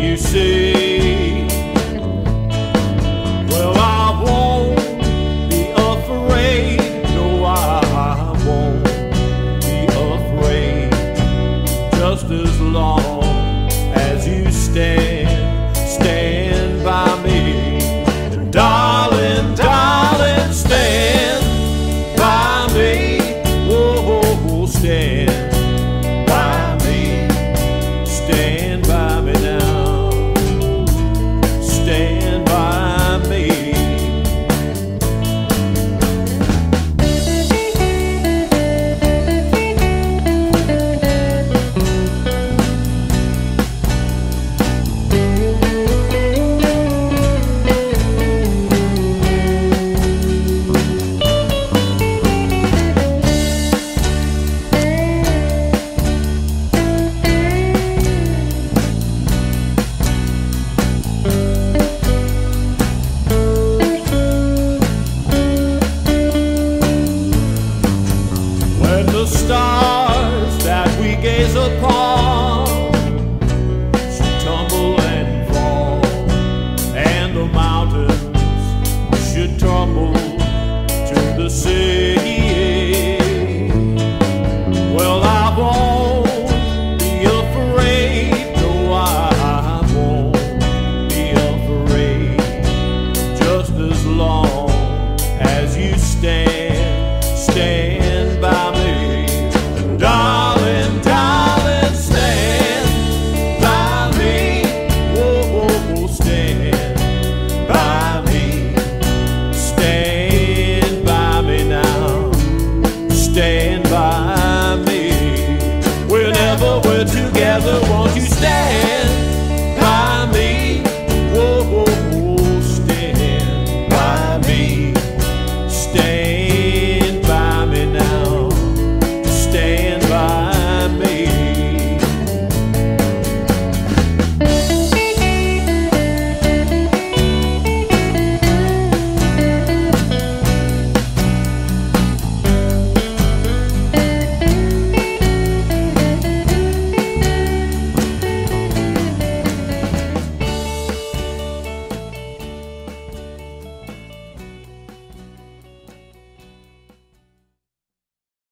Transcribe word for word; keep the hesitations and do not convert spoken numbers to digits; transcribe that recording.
you see. Well, I won't be afraid, no, I won't be afraid, just as long as you stand, stand by me. And darling, darling, stand by me, whoa, stand by me, stand by me now, stand by me. When the stars that we gaze upon should tumble and fall, and the mountains should tumble to the sea,